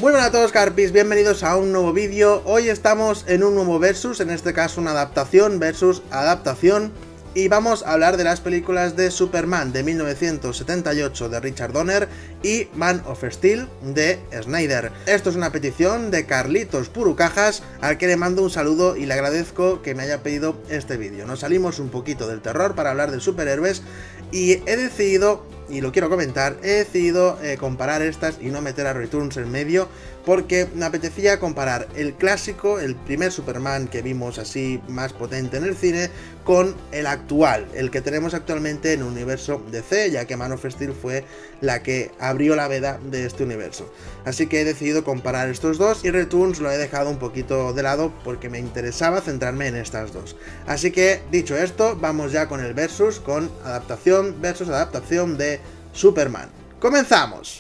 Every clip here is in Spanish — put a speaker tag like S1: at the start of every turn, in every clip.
S1: Muy buenas a todos, Carpis, bienvenidos a un nuevo vídeo. Hoy estamos en un nuevo versus, en este caso una adaptación versus adaptación. Y vamos a hablar de las películas de Superman de 1978 de Richard Donner y Man of Steel de Snyder. Esto es una petición de Carlitos Purucajas, al que le mando un saludo y le agradezco que me haya pedido este vídeo. Nos salimos un poquito del terror para hablar de superhéroes y he decidido, y lo quiero comentar, he decidido comparar estas y no meter a Returns en medio, porque me apetecía comparar el clásico, el primer Superman que vimos así más potente en el cine, con el actual, el que tenemos actualmente en el universo DC, ya que Man of Steel fue la que abrió la veda de este universo. Así que he decidido comparar estos dos y Returns lo he dejado un poquito de lado porque me interesaba centrarme en estas dos. Así que, dicho esto, vamos ya con el versus, con adaptación versus adaptación de Superman. ¡Comenzamos!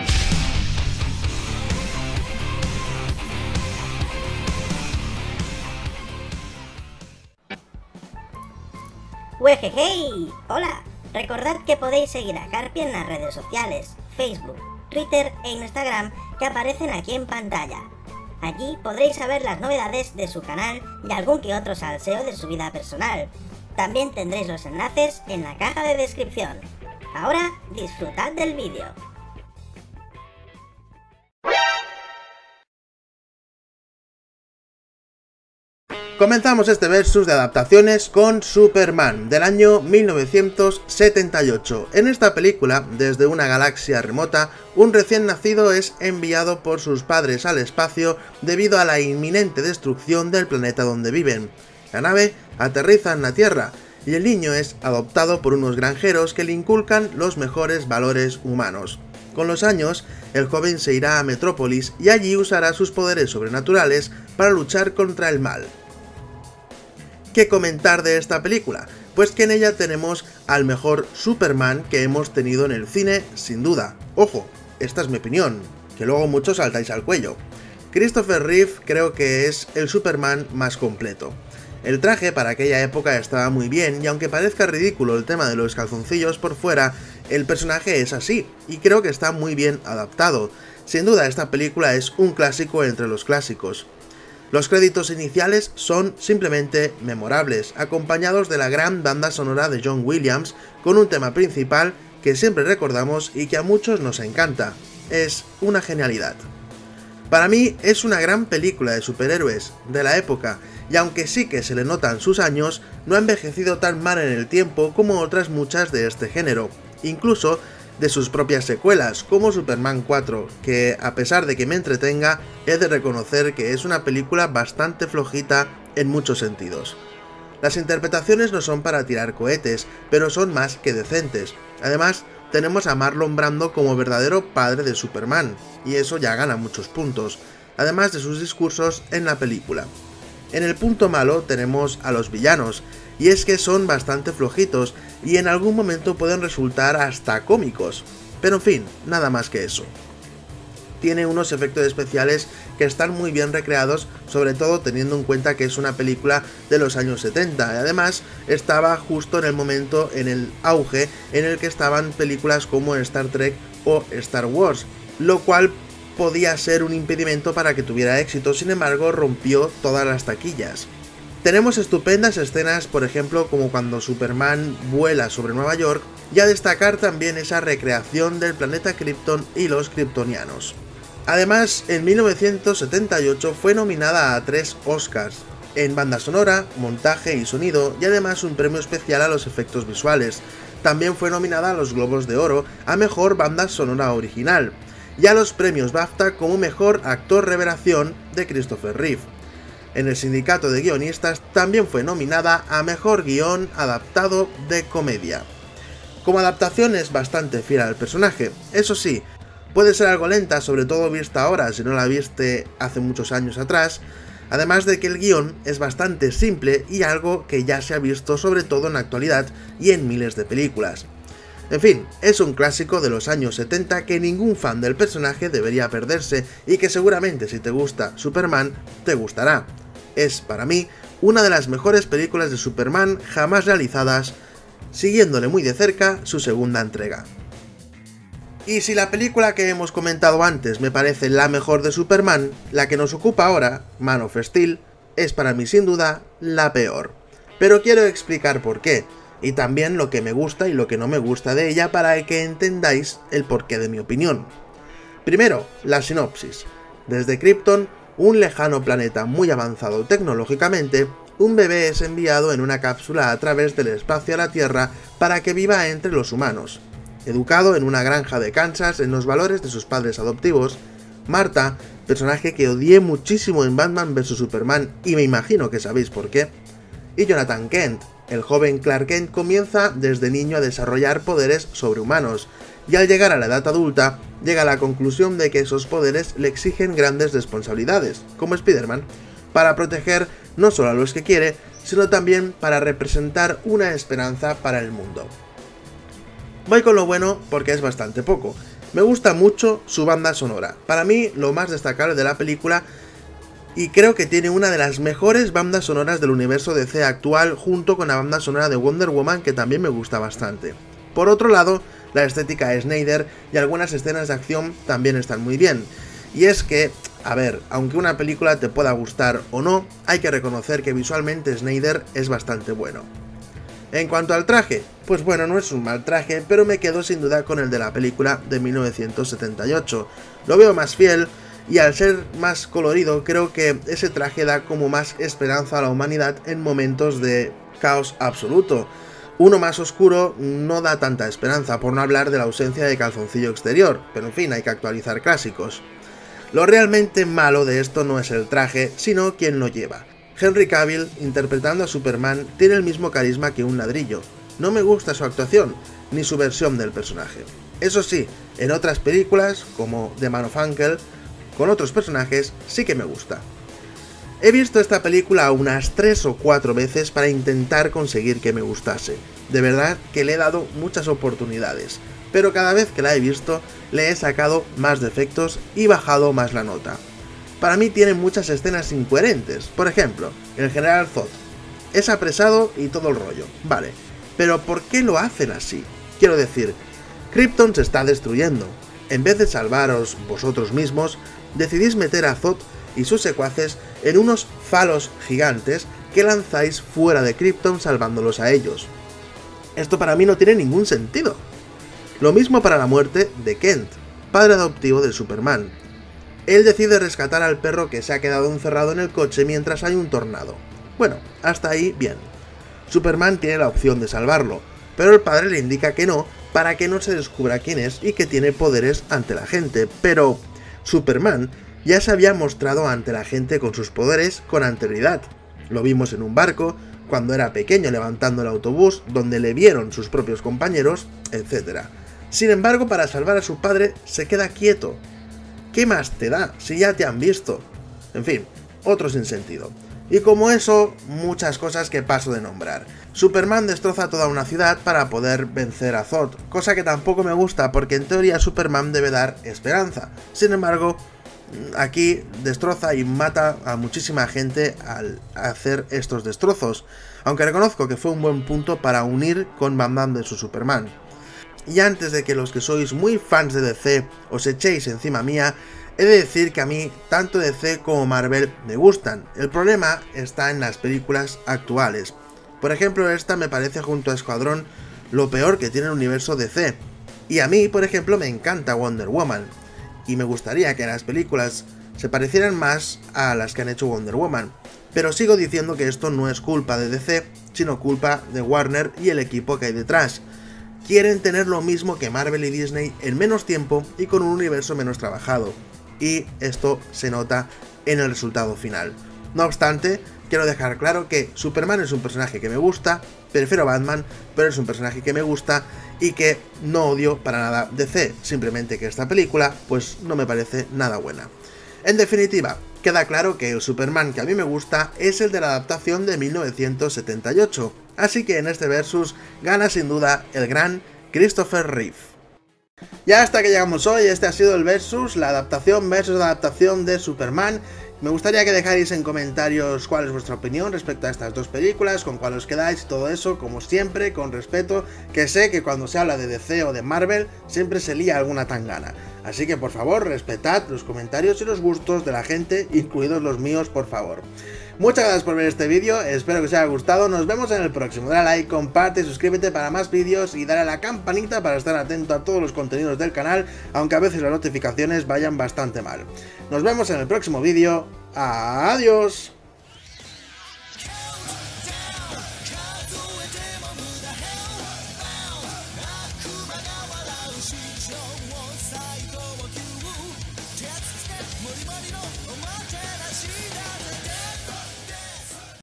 S2: ¡Wejejey! ¡Hola! Recordad que podéis seguir a Carpi en las redes sociales, Facebook, Twitter e Instagram que aparecen aquí en pantalla. Allí podréis saber las novedades de su canal y algún que otro salseo de su vida personal. También tendréis los enlaces en la caja de descripción. Ahora disfrutad del vídeo.
S1: Comenzamos este versus de adaptaciones con Superman del año 1978. En esta película, desde una galaxia remota, un recién nacido es enviado por sus padres al espacio debido a la inminente destrucción del planeta donde viven. La nave aterriza en la Tierra y el niño es adoptado por unos granjeros que le inculcan los mejores valores humanos. Con los años, el joven se irá a Metrópolis y allí usará sus poderes sobrenaturales para luchar contra el mal. ¿Qué comentar de esta película? Pues que en ella tenemos al mejor Superman que hemos tenido en el cine, sin duda. Ojo, esta es mi opinión, que luego muchos saltáis al cuello. Christopher Reeve creo que es el Superman más completo. El traje para aquella época estaba muy bien y aunque parezca ridículo el tema de los calzoncillos por fuera, el personaje es así y creo que está muy bien adaptado. Sin duda esta película es un clásico entre los clásicos. Los créditos iniciales son simplemente memorables, acompañados de la gran banda sonora de John Williams, con un tema principal que siempre recordamos y que a muchos nos encanta. Es una genialidad. Para mí es una gran película de superhéroes de la época, y aunque sí que se le notan sus años, no ha envejecido tan mal en el tiempo como otras muchas de este género, incluso de sus propias secuelas, como Superman 4, que a pesar de que me entretenga, he de reconocer que es una película bastante flojita en muchos sentidos. Las interpretaciones no son para tirar cohetes, pero son más que decentes. Además, tenemos a Marlon Brando como verdadero padre de Superman, y eso ya gana muchos puntos, además de sus discursos en la película. En el punto malo tenemos a los villanos, y es que son bastante flojitos y en algún momento pueden resultar hasta cómicos, pero en fin, nada más que eso. Tiene unos efectos especiales que están muy bien recreados, sobre todo teniendo en cuenta que es una película de los años 70, y además estaba justo en el momento, en el auge, en el que estaban películas como Star Trek o Star Wars, lo cual podía ser un impedimento para que tuviera éxito, sin embargo rompió todas las taquillas. Tenemos estupendas escenas, por ejemplo, como cuando Superman vuela sobre Nueva York, y a destacar también esa recreación del planeta Krypton y los kryptonianos. Además, en 1978 fue nominada a 3 Oscars, en banda sonora, montaje y sonido, y además un premio especial a los efectos visuales. También fue nominada a los Globos de Oro a Mejor Banda Sonora Original, y a los premios BAFTA como Mejor Actor Revelación de Christopher Reeve. En el sindicato de guionistas también fue nominada a Mejor Guión Adaptado de Comedia. Como adaptación es bastante fiel al personaje, eso sí, puede ser algo lenta, sobre todo vista ahora si no la viste hace muchos años atrás, además de que el guión es bastante simple y algo que ya se ha visto sobre todo en la actualidad y en miles de películas. En fin, es un clásico de los años 70 que ningún fan del personaje debería perderse y que seguramente si te gusta Superman, te gustará. Es, para mí, una de las mejores películas de Superman jamás realizadas, siguiéndole muy de cerca su segunda entrega. Y si la película que hemos comentado antes me parece la mejor de Superman, la que nos ocupa ahora, Man of Steel, es para mí sin duda la peor. Pero quiero explicar por qué, y también lo que me gusta y lo que no me gusta de ella para que entendáis el porqué de mi opinión. Primero, la sinopsis. Desde Krypton, un lejano planeta muy avanzado tecnológicamente, un bebé es enviado en una cápsula a través del espacio a la Tierra para que viva entre los humanos. Educado en una granja de Kansas en los valores de sus padres adoptivos, Martha, personaje que odié muchísimo en Batman vs Superman y me imagino que sabéis por qué, y Jonathan Kent, el joven Clark Kent, comienza desde niño a desarrollar poderes sobrehumanos, y al llegar a la edad adulta, llega a la conclusión de que esos poderes le exigen grandes responsabilidades, como Spider-Man, para proteger no solo a los que quiere, sino también para representar una esperanza para el mundo. Voy con lo bueno porque es bastante poco. Me gusta mucho su banda sonora. Para mí, lo más destacable de la película, y creo que tiene una de las mejores bandas sonoras del universo DC actual, junto con la banda sonora de Wonder Woman, que también me gusta bastante. Por otro lado, la estética de Snyder y algunas escenas de acción también están muy bien. Y es que, a ver, aunque una película te pueda gustar o no, hay que reconocer que visualmente Snyder es bastante bueno. En cuanto al traje, pues bueno, no es un mal traje, pero me quedo sin duda con el de la película de 1978. Lo veo más fiel, y al ser más colorido, creo que ese traje da como más esperanza a la humanidad en momentos de caos absoluto. Uno más oscuro no da tanta esperanza, por no hablar de la ausencia de calzoncillo exterior, pero en fin, hay que actualizar clásicos. Lo realmente malo de esto no es el traje, sino quien lo lleva. Henry Cavill, interpretando a Superman, tiene el mismo carisma que un ladrillo. No me gusta su actuación, ni su versión del personaje. Eso sí, en otras películas, como The Man of Uncle, con otros personajes, sí que me gusta. He visto esta película unas 3 o 4 veces para intentar conseguir que me gustase. De verdad que le he dado muchas oportunidades, pero cada vez que la he visto, le he sacado más defectos y bajado más la nota. Para mí tiene muchas escenas incoherentes. Por ejemplo, el General Zod. Es apresado y todo el rollo, vale. Pero ¿por qué lo hacen así? Quiero decir, Krypton se está destruyendo. En vez de salvaros vosotros mismos, decidís meter a Zod y sus secuaces en unos falos gigantes que lanzáis fuera de Krypton salvándolos a ellos. Esto para mí no tiene ningún sentido. Lo mismo para la muerte de Kent, padre adoptivo de Superman. Él decide rescatar al perro que se ha quedado encerrado en el coche mientras hay un tornado. Bueno, hasta ahí bien. Superman tiene la opción de salvarlo, pero el padre le indica que no, para que no se descubra quién es y que tiene poderes ante la gente. Pero Superman ya se había mostrado ante la gente con sus poderes con anterioridad. Lo vimos en un barco, cuando era pequeño levantando el autobús, donde le vieron sus propios compañeros, etc. Sin embargo, para salvar a su padre, se queda quieto. ¿Qué más te da si ya te han visto? En fin, otro sinsentido. Y como eso, muchas cosas que paso de nombrar. Superman destroza toda una ciudad para poder vencer a Zod, cosa que tampoco me gusta porque en teoría Superman debe dar esperanza. Sin embargo, aquí destroza y mata a muchísima gente al hacer estos destrozos, aunque reconozco que fue un buen punto para unir con Batman vs Superman. Y antes de que los que sois muy fans de DC os echéis encima mía, he de decir que a mí tanto DC como Marvel me gustan. El problema está en las películas actuales. Por ejemplo, esta me parece junto a Escuadrón lo peor que tiene el universo DC. Y a mí, por ejemplo, me encanta Wonder Woman. Y me gustaría que las películas se parecieran más a las que han hecho Wonder Woman. Pero sigo diciendo que esto no es culpa de DC, sino culpa de Warner y el equipo que hay detrás. Quieren tener lo mismo que Marvel y Disney en menos tiempo y con un universo menos trabajado. Y esto se nota en el resultado final. No obstante, quiero dejar claro que Superman es un personaje que me gusta, prefiero a Batman, pero es un personaje que me gusta y que no odio para nada DC, simplemente que esta película pues no me parece nada buena. En definitiva, queda claro que el Superman que a mí me gusta es el de la adaptación de 1978, así que en este versus gana sin duda el gran Christopher Reeve. Ya hasta que llegamos hoy, este ha sido el versus, la adaptación versus adaptación de Superman, Me gustaría que dejáis en comentarios cuál es vuestra opinión respecto a estas dos películas, con cuál os quedáis y todo eso, como siempre, con respeto, que sé que cuando se habla de DC o de Marvel siempre se lía alguna tangana. Así que por favor, respetad los comentarios y los gustos de la gente, incluidos los míos, por favor. Muchas gracias por ver este vídeo, espero que os haya gustado, nos vemos en el próximo. Dale a like, comparte, suscríbete para más vídeos y dale a la campanita para estar atento a todos los contenidos del canal, aunque a veces las notificaciones vayan bastante mal. Nos vemos en el próximo vídeo, adiós.